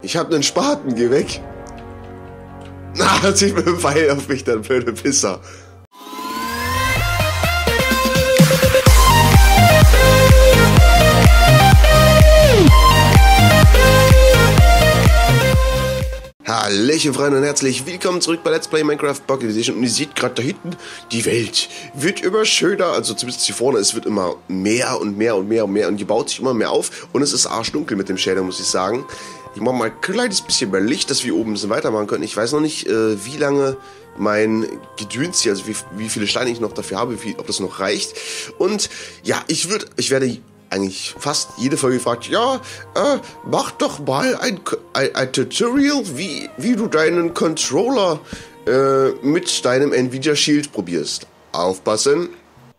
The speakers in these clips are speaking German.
Ich hab einen Spaten, geh weg. Na, zieh mit dem Pfeil auf mich, dann blöde Pisser. Hallöchen Freunde und herzlich willkommen zurück bei Let's Play Minecraft Pocket Edition. Und ihr seht gerade da hinten, die Welt wird immer schöner, also zumindest hier vorne, es wird immer mehr und mehr und mehr und mehr und die baut sich immer mehr auf und es ist arschdunkel mit dem Shader, muss ich sagen. Ich mache mal ein kleines bisschen mehr Licht, dass wir oben ein bisschen weitermachen können. Ich weiß noch nicht, wie lange mein Gedöns hier, also wie viele Steine ich noch dafür habe, ob das noch reicht. Und ja, ich werde eigentlich fast jede Folge gefragt, ja, mach doch mal ein Tutorial, wie du deinen Controller mit deinem Nvidia Shield probierst. Aufpassen.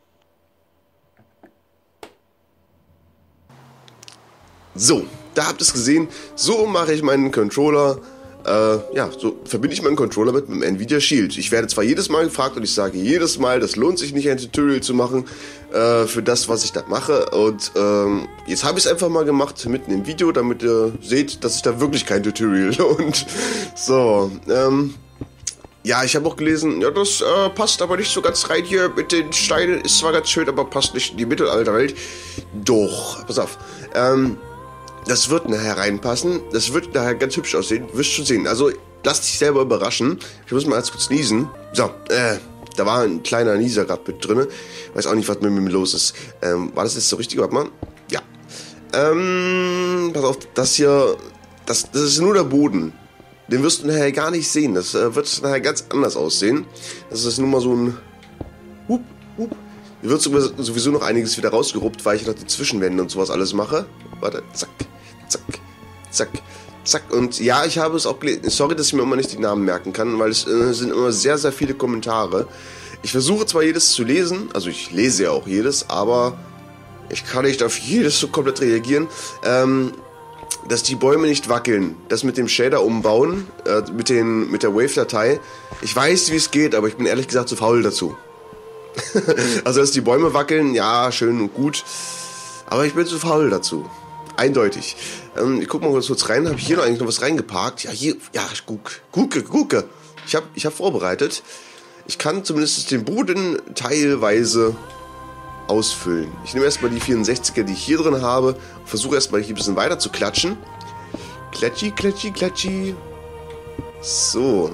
So, da habt ihr es gesehen, so mache ich meinen Controller, ja, so verbinde ich meinen Controller mit dem Nvidia Shield. Ich werde zwar jedes Mal gefragt und ich sage jedes Mal, das lohnt sich nicht, ein Tutorial zu machen für das, was ich da mache. Und jetzt habe ich es einfach mal gemacht mitten im Video, damit ihr seht, dass ich da wirklich kein Tutorial lohnt. So, ja, ich habe auch gelesen, ja, das passt aber nicht so ganz rein hier mit den Steinen. Ist zwar ganz schön, aber passt nicht in die Mittelalterwelt. Doch, pass auf, das wird nachher reinpassen. Das wird nachher ganz hübsch aussehen. Wirst schon sehen. Also, lass dich selber überraschen. Ich muss mal ganz kurz niesen. So, da war ein kleiner Nieser gerade mit drin. Weiß auch nicht, was mit mir los ist. War das jetzt so richtig? Warte mal. Ja. Pass auf, das hier, das ist nur der Boden. Den wirst du nachher gar nicht sehen. Das wird nachher ganz anders aussehen. Das ist nur mal so ein Hup, Hup. Hier wird sowieso noch einiges wieder rausgeruppt, weil ich noch die Zwischenwände und sowas alles mache. Warte, zack, zack, zack, zack. Und ja, ich habe es auch gelesen. Sorry, dass ich mir immer nicht die Namen merken kann, weil es sind immer sehr, sehr viele Kommentare. Ich versuche zwar jedes zu lesen, also ich lese ja auch jedes, aber ich kann nicht auf jedes so komplett reagieren. Dass die Bäume nicht wackeln, das mit dem Shader umbauen, mit der Wave-Datei. Ich weiß, wie es geht, aber ich bin ehrlich gesagt zu faul dazu. Also, dass die Bäume wackeln, ja, schön und gut. Aber ich bin zu faul dazu. Eindeutig. Ich guck mal kurz rein. Habe ich hier noch eigentlich noch was reingeparkt? Ja, hier. Ja, gucke. Ich hab vorbereitet. Ich kann zumindest den Boden teilweise ausfüllen. Ich nehme erstmal die 64er, die ich hier drin habe. Versuche erstmal hier ein bisschen weiter zu klatschen. Klatschi, klatschi, klatschi. So.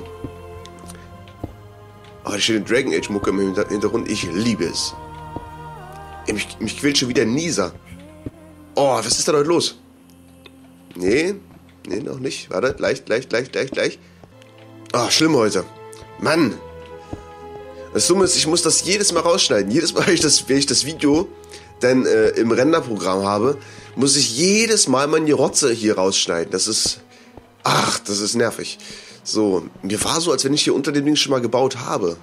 Oh, die schöne Dragon Age Mucke im Hintergrund. Ich liebe es. Mich quält schon wieder ein Nieser. Oh, was ist da heute los? Nee, noch nicht. Warte, gleich. Oh, schlimm heute. Mann. Das Dumme ist, ich muss das jedes Mal rausschneiden. Jedes Mal, wenn ich das Video dann im Renderprogramm habe, muss ich jedes Mal meine Rotze hier rausschneiden. Das ist nervig. So, mir war so, als wenn ich hier unter dem Ding schon mal gebaut habe.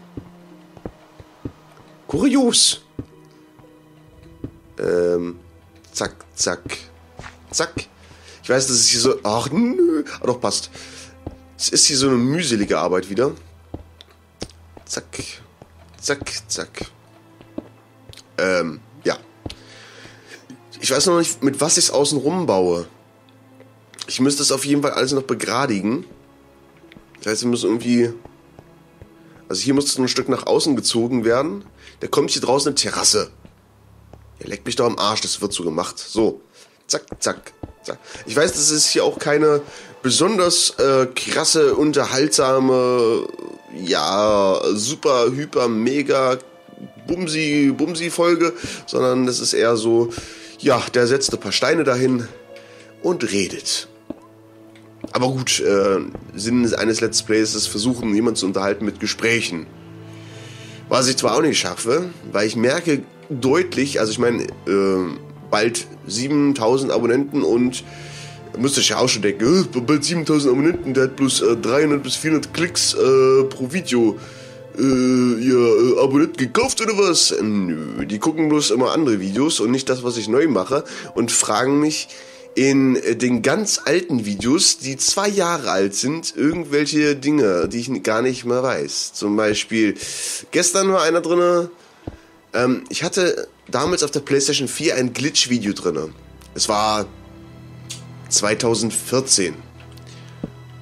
Kurios. Zack, zack, zack. Ich weiß, das ist hier so... Ach, nö. Ah, doch, passt. Es ist hier so eine mühselige Arbeit wieder. Zack, zack, zack. Ja. Ich weiß noch nicht, mit was ich es außen rum baue. Ich müsste es auf jeden Fall alles noch begradigen. Das heißt, wir müssen irgendwie... Also hier muss es ein Stück nach außen gezogen werden. Da kommt hier draußen eine Terrasse. Der leckt mich doch am Arsch, das wird so gemacht. So, zack, zack, zack. Ich weiß, das ist hier auch keine besonders krasse, unterhaltsame, ja, super, hyper, mega, Bumsi-Folge, sondern das ist eher so, ja, der setzt ein paar Steine dahin und redet. Aber gut, Sinn eines Let's Plays ist versuchen, jemanden zu unterhalten mit Gesprächen. Was ich zwar auch nicht schaffe, weil ich merke deutlich, also ich meine, bald 7000 Abonnenten und müsste ich ja auch schon denken, bald 7000 Abonnenten, der hat bloß 300 bis 400 Klicks pro Video. Abonnenten gekauft oder was? Nö, die gucken bloß immer andere Videos und nicht das, was ich neu mache und fragen mich in den ganz alten Videos, die 2 Jahre alt sind, irgendwelche Dinge, die ich gar nicht mehr weiß. Zum Beispiel, gestern war einer drinne, ich hatte damals auf der PlayStation 4 ein Glitch-Video drinne. Es war 2014.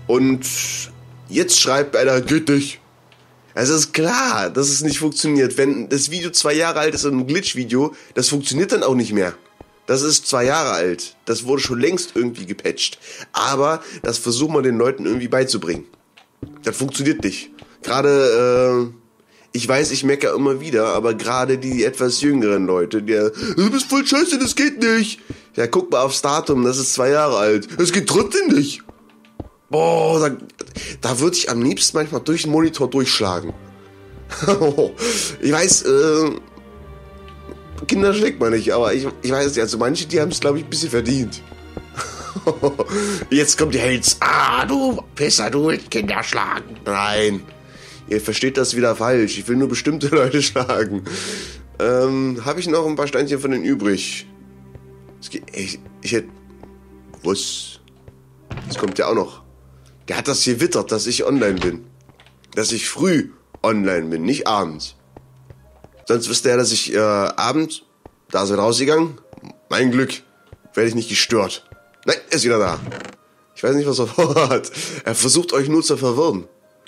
Und jetzt schreibt einer, geht nicht. Also ist klar, dass es nicht funktioniert. Wenn das Video 2 Jahre alt ist und ein Glitch-Video, das funktioniert dann auch nicht mehr. Das ist 2 Jahre alt. Das wurde schon längst irgendwie gepatcht. Aber das versuchen wir den Leuten irgendwie beizubringen. Das funktioniert nicht. Gerade, ich weiß, ich meckere immer wieder, aber gerade die etwas jüngeren Leute, du bist voll scheiße, das geht nicht. Ja, guck mal aufs Datum, das ist 2 Jahre alt. Das geht trotzdem nicht. Boah, da würde ich am liebsten manchmal durch den Monitor durchschlagen. Ich weiß, Kinder schlägt man nicht, aber ich weiß nicht, also manche, die haben es, glaube ich, ein bisschen verdient. Jetzt kommt die Hates. Du Pisser, du willst Kinder schlagen. Nein, ihr versteht das wieder falsch. Ich will nur bestimmte Leute schlagen. Habe ich noch ein paar Steinchen von denen übrig? Ich hätte... Was? Das kommt ja auch noch. Der hat das hier wittert, dass ich online bin. Dass ich früh online bin, nicht abends. Sonst wüsste er, dass ich abends, da ist er rausgegangen. Mein Glück, werde ich nicht gestört. Nein, er ist wieder da. Ich weiß nicht, was er vorhat. Er versucht euch nur zu verwirren.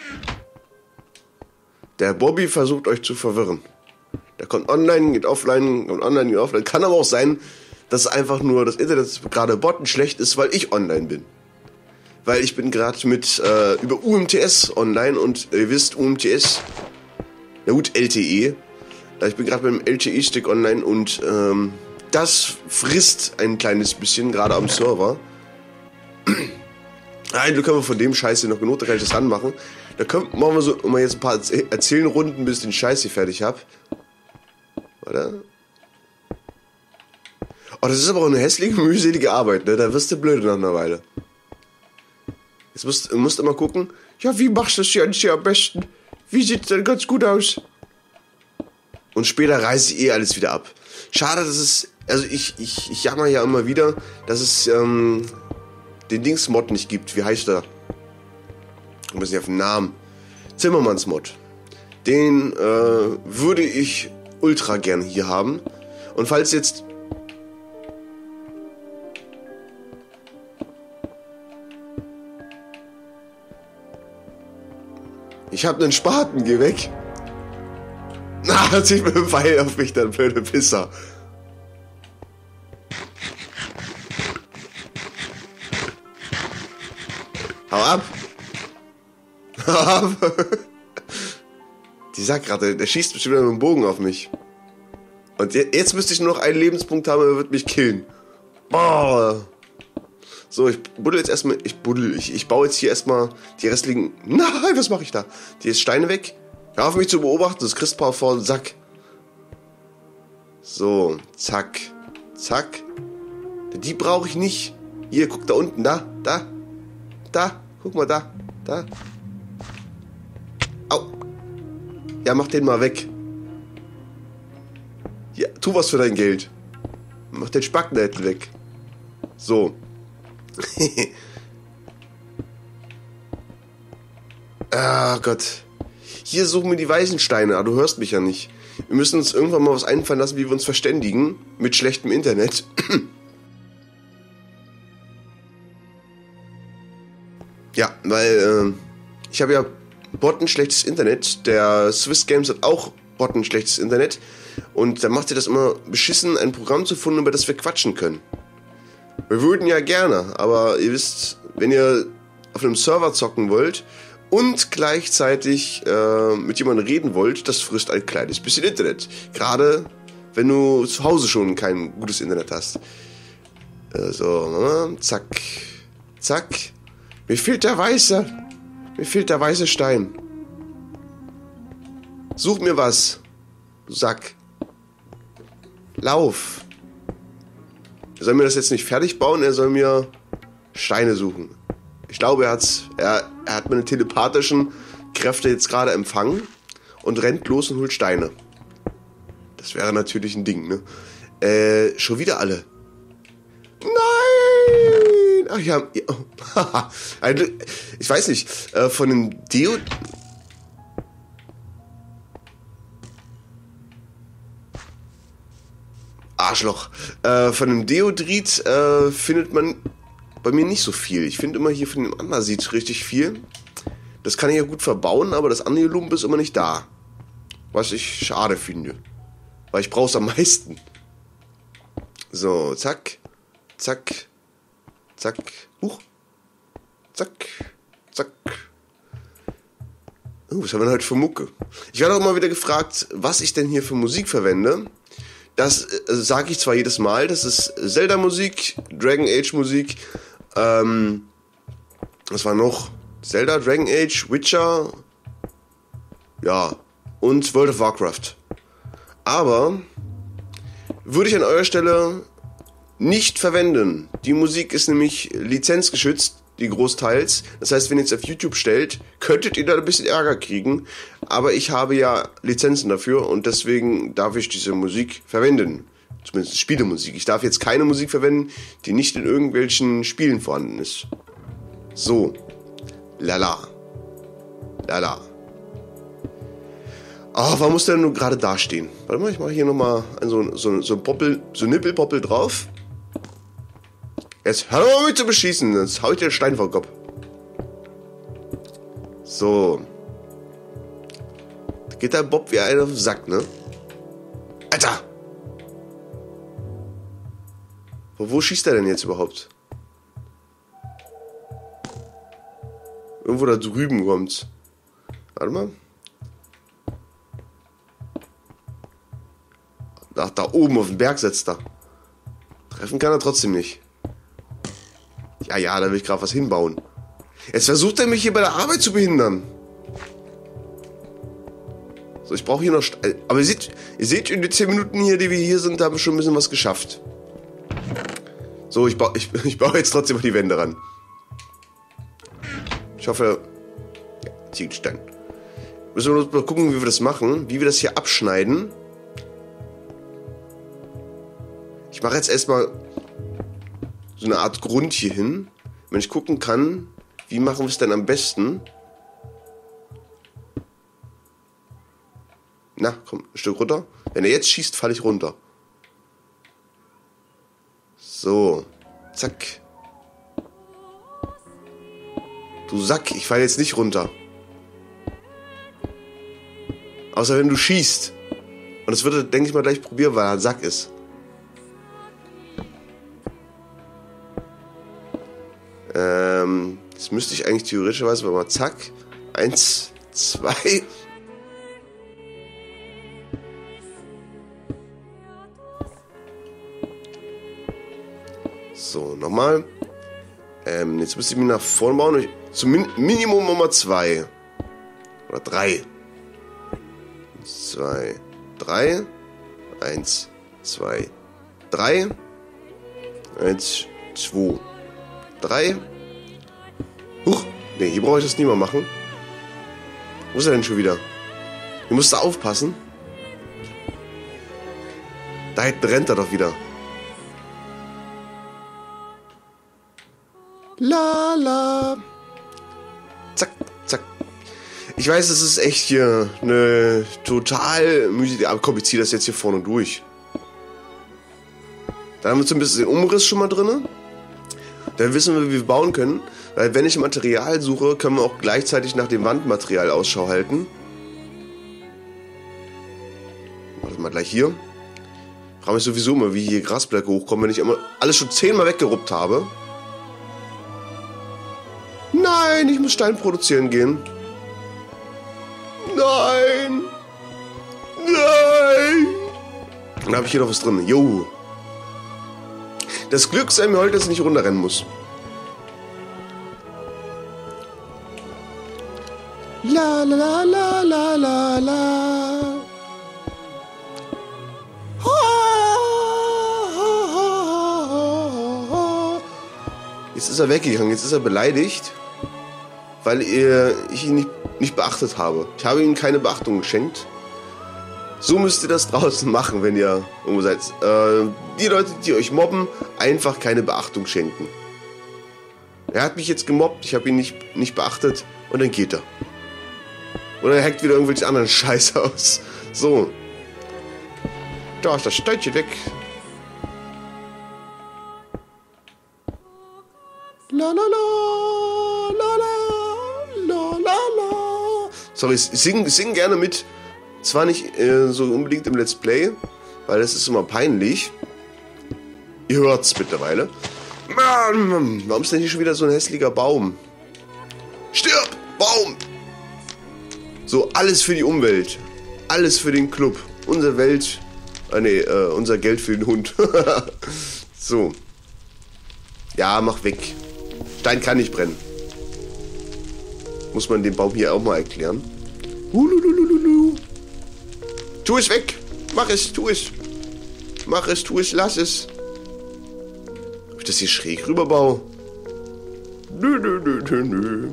Der Bobby versucht euch zu verwirren. Der kommt online, geht offline, kommt online, geht offline. Kann aber auch sein, dass einfach nur das Internet gerade bottenschlecht ist, weil ich online bin. Weil ich bin gerade mit über UMTS online und ihr wisst, UMTS, na gut, LTE. Ich bin gerade mit dem LTE-Stick online und das frisst ein kleines bisschen, gerade am Server. Ein Glück haben wir von dem Scheiß hier noch genug, da kann ich das anmachen. Da machen wir so immer jetzt ein paar Erzählenrunden, bis ich den Scheiß hier fertig habe. Warte. Oh, das ist aber auch eine hässliche, mühselige Arbeit, ne? Da wirst du blöd nach einer Weile. Jetzt musst du immer gucken, ja, wie machst du das hier am besten? Wie sieht's denn ganz gut aus? Und später reiße ich eh alles wieder ab. Schade, dass es, also ich jammer ja immer wieder, dass es den Dings-Mod nicht gibt. Wie heißt der? Ich muss nicht auf den Namen. Zimmermanns-Mod. Den würde ich ultra gerne hier haben. Und falls jetzt... Ich hab einen Spaten, geh weg. Na, zieht mit dem Pfeil auf mich, dann blöde Pisser. Hau ab. Hau ab. Die Sackratte, der schießt bestimmt mit dem Bogen auf mich. Und jetzt müsste ich nur noch einen Lebenspunkt haben, er wird mich killen. Boah. So, ich buddel jetzt erstmal, ich baue jetzt hier erstmal die restlichen, nein, was mache ich da? Die Steine weg. Hör auf mich zu beobachten, das kriegst du vor den Sack. So, zack, zack. Die brauche ich nicht. Hier, guck da unten, da, guck mal da. Au. Ja, mach den mal weg. Ja, tu was für dein Geld. Mach den Spacken da hinten weg. So. Ah Gott. Hier suchen wir die weißen Steine, aber du hörst mich ja nicht. Wir müssen uns irgendwann mal was einfallen lassen, wie wir uns verständigen. Mit schlechtem Internet. Ja, weil ich habe ja bottenschlechtes Internet. Der Swiss Games hat auch bottenschlechtes Internet. Und da macht ihr das immer beschissen, ein Programm zu finden, über das wir quatschen können. Wir würden ja gerne, aber ihr wisst, wenn ihr auf einem Server zocken wollt und gleichzeitig mit jemandem reden wollt, das frisst ein kleines bisschen Internet. Gerade wenn du zu Hause schon kein gutes Internet hast. So, zack, zack. Mir fehlt der weiße Stein. Such mir was, du Sack. Lauf. Er soll mir das jetzt nicht fertig bauen, er soll mir Steine suchen. Ich glaube, er hat meine telepathischen Kräfte jetzt gerade empfangen und rennt los und holt Steine. Das wäre natürlich ein Ding, ne? Schon wieder alle. Nein! Ach ja, ich weiß nicht, von dem Deo... Arschloch. Von dem Deodrit findet man bei mir nicht so viel. Ich finde immer hier von dem Andasit richtig viel. Das kann ich ja gut verbauen, aber das andere Lump ist immer nicht da. Was ich schade finde. Weil ich brauche es am meisten. So, zack. Zack. Zack. Huch. Zack. Zack. Oh, was haben wir denn heute für Mucke? Ich werde auch immer wieder gefragt, was ich denn hier für Musik verwende. Das sage ich zwar jedes Mal, das ist Zelda-Musik, Dragon Age-Musik, was war noch? Zelda, Dragon Age, Witcher, ja, und World of Warcraft. Aber würde ich an eurer Stelle nicht verwenden. Die Musik ist nämlich lizenzgeschützt, die großteils. Das heißt, wenn ihr jetzt auf YouTube stellt, könntet ihr da ein bisschen Ärger kriegen. Aber ich habe ja Lizenzen dafür und deswegen darf ich diese Musik verwenden. Zumindest Spielemusik. Ich darf jetzt keine Musik verwenden, die nicht in irgendwelchen Spielen vorhanden ist. So. Lala. Lala. Ah, warum muss der denn nur gerade da stehen? Warte mal, ich mache hier nochmal so Nippelpoppel drauf. Jetzt hör mal mit zu beschießen, sonst hau ich dir den Stein vor den Kopf. So. Da geht der Bob wie einer auf den Sack, ne? Alter! Wo schießt er denn jetzt überhaupt? Irgendwo da drüben kommt's. Warte mal. Ach, da oben auf dem Berg sitzt er. Treffen kann er trotzdem nicht. Ja, da will ich gerade was hinbauen. Jetzt versucht er mich hier bei der Arbeit zu behindern. So, ich brauche hier noch... Aber ihr seht, in den 10 Minuten hier, die wir hier sind, haben wir schon ein bisschen was geschafft. So, ich baue jetzt trotzdem mal die Wände ran. Ich hoffe... Ja, Ziegelstein. Müssen wir mal gucken, wie wir das machen. Wie wir das hier abschneiden. Ich mache jetzt erstmal so eine Art Grund hier hin. Wenn ich gucken kann, wie machen wir es denn am besten? Na, komm, ein Stück runter. Wenn er jetzt schießt, falle ich runter. So, zack. Du Sack, ich falle jetzt nicht runter. Außer wenn du schießt. Und das wird er, denke ich mal, gleich probieren, weil er ein Sack ist. Das müsste ich eigentlich theoretischerweise mal zack. 1, 2. So, nochmal. Jetzt müsste ich mich nach vorne bauen. Zum Minimum Nummer 2. Oder 3. 2, 3. 1, 2, 3. 1, 2, 3. Huch, ne, hier brauche ich das nie mehr machen. Wo ist er denn schon wieder? Hier musst du aufpassen. Da hinten rennt er doch wieder. La la. Zack, zack. Ich weiß, es ist echt hier eine total mühselig, aber komm, ich ziehe das jetzt hier vorne durch. Dann haben wir so ein bisschen den Umriss schon mal drin. Dann wissen wir, wie wir bauen können. Weil wenn ich Material suche, können wir auch gleichzeitig nach dem Wandmaterial Ausschau halten. Warte mal, gleich hier. Ich frage mich sowieso immer, wie hier Grasblöcke hochkommen, wenn ich immer alles schon 10-mal weggeruppt habe. Nein, ich muss Stein produzieren gehen. Nein. Nein. Dann habe ich hier noch was drin. Jo. Das Glück sei mir heute, dass ich nicht runterrennen muss. La la la la la la la. Jetzt ist er weggegangen, jetzt ist er beleidigt, weil ich ihn nicht beachtet habe. Ich habe ihm keine Beachtung geschenkt. So müsst ihr das draußen machen, wenn ihr irgendwo seid. Die Leute, die euch mobben, einfach keine Beachtung schenken. Er hat mich jetzt gemobbt, ich habe ihn nicht beachtet und dann geht er. Oder er hackt wieder irgendwelche anderen Scheiße aus. So. Da ist das Steinchen weg. la la la, la la la la la. Sorry, ich sing gerne mit. Zwar nicht so unbedingt im Let's Play, weil das ist immer peinlich. Ihr hört's mittlerweile. Mann, warum ist denn hier schon wieder so ein hässlicher Baum? Stirb, Baum! So, alles für die Umwelt. Alles für den Club. Unsere Welt. Unser Geld für den Hund. So. Ja, mach weg. Stein kann nicht brennen. Muss man den Baum hier auch mal erklären. Hululululu. Tu es weg. Mach es, tu es. Mach es, tu es, lass es. Ob ich das hier schräg rüber baue? Nö, nö, nö, nö, nö.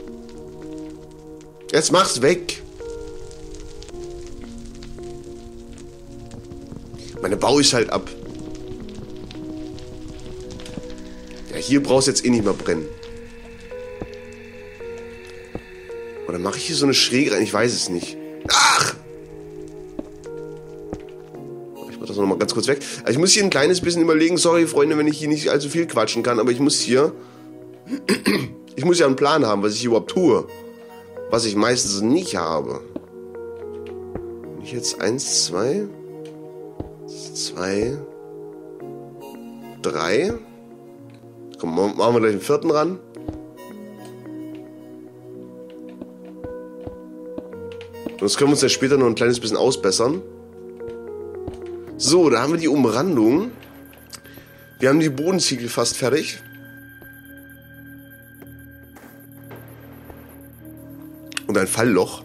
Jetzt mach's weg. Meine Bau ist halt ab. Ja, hier brauchst du jetzt eh nicht mehr brennen. Oder mache ich hier so eine Schräge rein? Ich weiß es nicht. Ach! Ich mach das noch mal ganz kurz weg. Also ich muss hier ein kleines bisschen überlegen. Sorry, Freunde, wenn ich hier nicht allzu viel quatschen kann. Aber ich muss hier... Ich muss ja einen Plan haben, was ich hier überhaupt tue. Was ich meistens nicht habe. Wenn ich jetzt 1, 2, 3. Komm, machen wir gleich den 4. ran. Das können wir uns ja später noch ein kleines bisschen ausbessern. So, da haben wir die Umrandung. Wir haben die Bodenziegel fast fertig. Und ein Fallloch.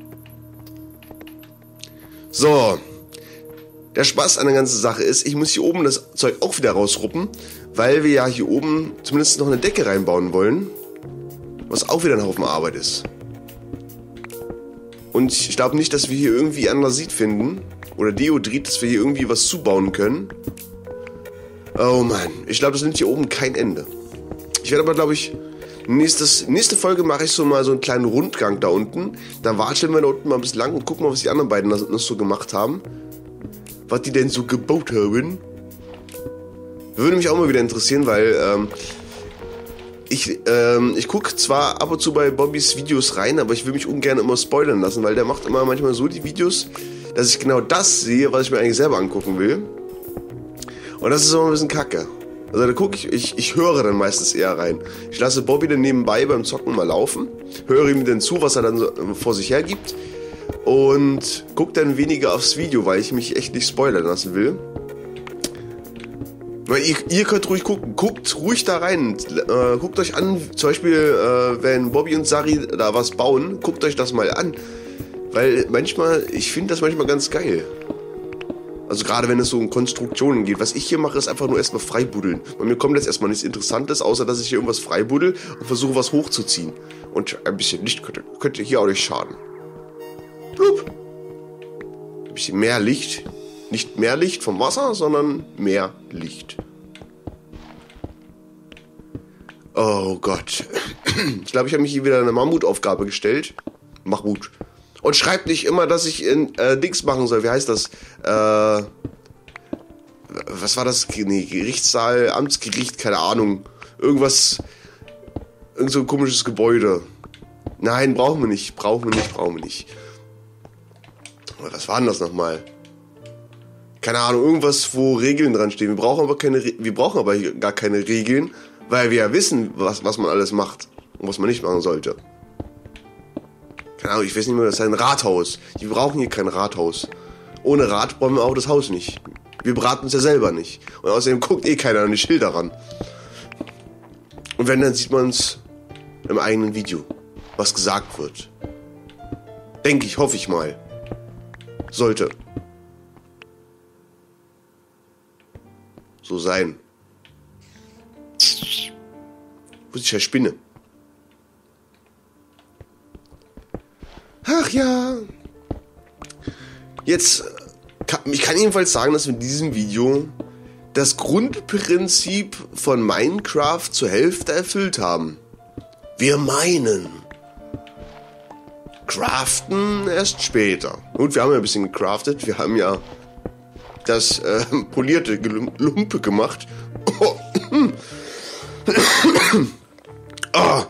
So. Der Spaß an der ganzen Sache ist, ich muss hier oben das Zeug auch wieder rausruppen, weil wir ja hier oben zumindest noch eine Decke reinbauen wollen. Was auch wieder ein Haufen Arbeit ist. Und ich glaube nicht, dass wir hier irgendwie Andasit finden. Oder Deodrit, dass wir hier irgendwie was zubauen können. Oh Mann. Ich glaube, das nimmt hier oben kein Ende. Ich werde aber, glaube ich... Nächste Folge mache ich so mal so einen kleinen Rundgang da unten. Dann watscheln wir da unten mal ein bisschen lang und gucken mal, was die anderen beiden noch so gemacht haben. Was die denn so gebaut haben. Würde mich auch mal wieder interessieren, weil ich gucke zwar ab und zu bei Bobbys Videos rein, aber ich will mich ungern immer spoilern lassen, weil der macht immer manchmal so die Videos, dass ich genau das sehe, was ich mir eigentlich selber angucken will. Und das ist immer ein bisschen kacke. Also da gucke ich höre dann meistens eher rein. Ich lasse Bobby dann nebenbei beim Zocken mal laufen, höre ihm dann zu, was er dann so vor sich her gibt und gucke dann weniger aufs Video, weil ich mich echt nicht spoilern lassen will. Weil ihr könnt ruhig gucken, guckt ruhig da rein, guckt euch an, zum Beispiel, wenn Bobby und Sari da was bauen, guckt euch das mal an, weil manchmal, ich finde das manchmal ganz geil. Also gerade wenn es so um Konstruktionen geht. Was ich hier mache, ist einfach nur erstmal freibuddeln. Bei mir kommt jetzt erstmal nichts Interessantes, außer dass ich hier irgendwas freibuddel und versuche was hochzuziehen. Und ein bisschen Licht könnte hier auch nicht schaden. Blub. Ein bisschen mehr Licht. Nicht mehr Licht vom Wasser, sondern mehr Licht. Oh Gott. Ich glaube, ich habe mich hier wieder eine Mammutaufgabe gestellt. Mach Mut. Und schreibt nicht immer, dass ich Dings machen soll. Wie heißt das? Was war das? Nee, Gerichtssaal, Amtsgericht, keine Ahnung. Irgendwas. Irgend so ein komisches Gebäude. Nein, brauchen wir nicht. Brauchen wir nicht. Was war denn das nochmal? Keine Ahnung, irgendwas, wo Regeln dran stehen. Wir brauchen aber gar keine Regeln, weil wir ja wissen, was man alles macht und was man nicht machen sollte. Keine Ahnung, ich weiß nicht mehr, das ist ein Rathaus. Wir brauchen hier kein Rathaus. Ohne Rat brauchen wir auch das Haus nicht. Wir beraten uns ja selber nicht. Und außerdem guckt eh keiner an die Schilder ran. Und wenn, dann sieht man es im eigenen Video, was gesagt wird. Denke ich, hoffe ich mal. Sollte. So sein. Wo ist die Spinne? Ach ja. Jetzt, ich kann jedenfalls sagen, dass wir in diesem Video das Grundprinzip von Minecraft zur Hälfte erfüllt haben. Wir meinen. Craften erst später. Und wir haben ja ein bisschen gecraftet. Wir haben ja das polierte Lumpe gemacht.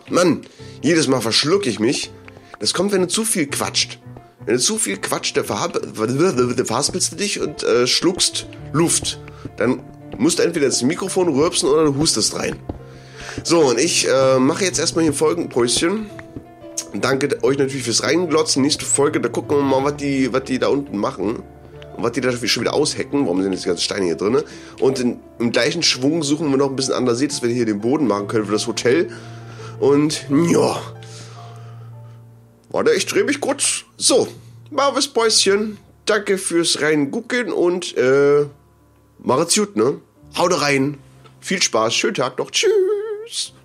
Mann, jedes Mal verschlucke ich mich. Das kommt, wenn du zu viel quatscht. Wenn du zu viel quatscht, verhaspelst du dich und schluckst Luft. Dann musst du entweder ins Mikrofon rülpsen oder du hustest rein. So, und ich mache jetzt erstmal hier Folgenpäuschen. Danke euch natürlich fürs Reinglotzen. Nächste Folge, da gucken wir mal, was die da unten machen. Und was die da schon wieder aushacken. Warum sind jetzt die ganzen Steine hier drin? Und im gleichen Schwung suchen wir noch ein bisschen anders. Seht, dass wir hier den Boden machen können für das Hotel. Und ja. War der echt rebig kurz. So, Marvis Päuschen. Danke fürs Reingucken und macht's gut, ne? Haut rein. Viel Spaß. Schönen Tag noch. Tschüss.